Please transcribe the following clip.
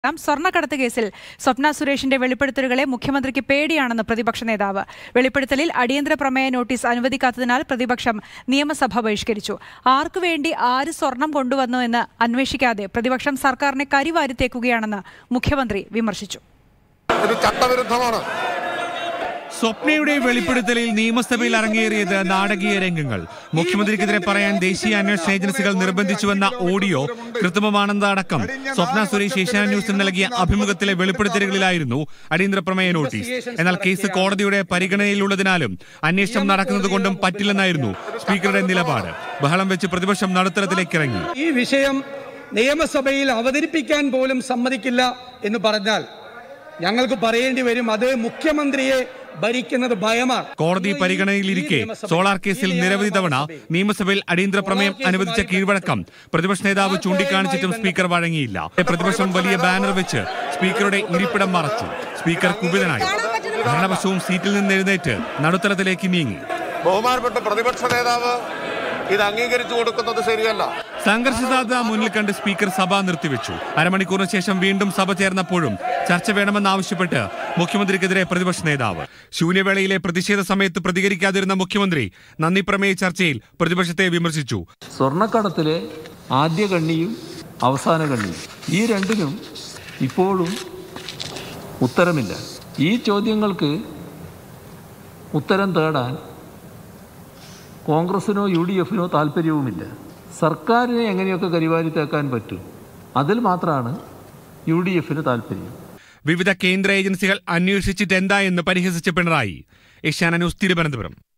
സ്വർണ്ണക്കടത്ത് കേസിൽ സ്വപ്ന സുരേഷിന്റെ വെളിപ്പെടുത്തലുകളെ മുഖ്യമന്ത്രിക്ക് പേടിയാണെന്ന് പ്രതിപക്ഷ നേതാവ്. വെളിപ്പെടുത്തലിൽ അടിയന്തര പ്രമേയ നോട്ടീസ് അനുവദിക്കാത്തതിനാൽ പ്രതിപക്ഷം നിയമസഭ ബഹിഷ്കരിച്ചു. ആർക്കുവേണ്ടി ആര് സ്വർണം കൊണ്ടുവന്നു എന്ന് അന്വേഷിക്കാതെ പ്രതിപക്ഷം സർക്കാരിനെ കരിവാരിത്തേക്കുകയാണെന്ന് മുഖ്യമന്ത്രി വിമർശിച്ചു. ഇത് ചട്ടവിരുദ്ധമാണ്. സ്വപ്നയുടെ വെളിപ്പെടുത്തലിൽ നിയമസഭയിൽ അരങ്ങേറിയത് നാടകീയ രംഗങ്ങൾ. മുഖ്യമന്ത്രിക്കെതിരെ പറയാൻ ദേശീയ അന്വേഷണ ഏജൻസികൾ നിർബന്ധിച്ചുവെന്ന ഓഡിയോ കൃത്രിമമാണെന്നതടക്കം സ്വപ്ന സുരേഷ് ഏഷ്യാനെറ്റ് ന്യൂസിന് നൽകിയ അഭിമുഖത്തിലെ വെളിപ്പെടുത്തലുകളിലായിരുന്നു അടിയന്തര പ്രമേയ നോട്ടീസ്. എന്നാൽ കേസ് കോടതിയുടെ പരിഗണനയിലുള്ളതിനാലും അന്വേഷണം നടക്കുന്നതുകൊണ്ടും പറ്റില്ലെന്നായിരുന്നു സ്പീക്കറുടെ നിലപാട്. ബഹളം വെച്ച് പ്രതിപക്ഷം നടുത്തളത്തിലേക്ക് ഇറങ്ങി. ഈ വിഷയം നിയമസഭയിൽ അവതരിപ്പിക്കാൻ പോലും സമ്മതിക്കില്ല എന്ന് പറഞ്ഞാൽ ഞങ്ങൾക്ക് പറയേണ്ടി വരും, അത് മുഖ്യമന്ത്രിയെ ഭരിക്കുന്നത് ഭയമാണ്. കോടതി പരിഗണനയിലിരിക്കെ സോളാർ കേസിൽ നിരവധി തവണ നിയമസഭയിൽ അടിയന്തര പ്രമേയം അനുവദിച്ച കീഴ്വഴക്കം പ്രതിപക്ഷ നേതാവ് ചൂണ്ടിക്കാണിച്ചിട്ടും സ്പീക്കർ വഴങ്ങിയില്ല. പ്രതിപക്ഷം വലിയ ബാനർ വെച്ച് സ്പീക്കറുടെ ഇരിപ്പിടം മറച്ചു. സ്പീക്കർ കുപിതനായി. ഭരണപക്ഷവും സീറ്റിൽ നിന്ന് എഴുന്നേറ്റ് നടുത്തളത്തിലേക്ക് നീങ്ങി. ബഹുമാനപ്പെട്ട പ്രതിപക്ഷ നേതാവ് ഇത് അംഗീകരിച്ചു കൊടുക്കുന്നത് ശരിയല്ല. സംഘർഷ സാധ്യത മുന്നിൽ കണ്ട് സ്പീക്കർ സഭ നിർത്തിവെച്ചു. അരമണിക്കൂറിന് ശേഷം വീണ്ടും സഭ ചേർന്നപ്പോഴും ചർച്ച വേണമെന്നാവശ്യപ്പെട്ട് മുഖ്യമന്ത്രിക്കെതിരെ പ്രതിപക്ഷ നേതാവ്. ശൂന്യവേളയിലെ പ്രതിഷേധ സമയത്ത് പ്രതികരിക്കാതിരുന്ന മുഖ്യമന്ത്രി നന്ദി പ്രമേയ ചർച്ചയിൽ പ്രതിപക്ഷത്തെ വിമർശിച്ചു. സ്വർണ്ണക്കടത്തിലെ ആദ്യ കണ്ണിയും അവസാന കണ്ണിയും ഈ രണ്ടിനും ഇപ്പോഴും ഉത്തരമില്ല. ഈ ചോദ്യങ്ങൾക്ക് ഉത്തരം തേടാൻ കോൺഗ്രസിനോ UDFനോ താല്പര്യവുമില്ല. സർക്കാരിനെ എങ്ങനെയൊക്കെ കരിവാരിത്തേക്കാൻ പറ്റും, അതിൽ മാത്രമാണ് UDFന് താല്പര്യം. വിവിധ കേന്ദ്ര ഏജൻസികൾ അന്വേഷിച്ചിട്ട് എന്താ എന്ന് പരിഹസിച്ച പിണറായി. ഏഷ്യാനെറ്റ് ന്യൂസ്, തിരുവനന്തപുരം.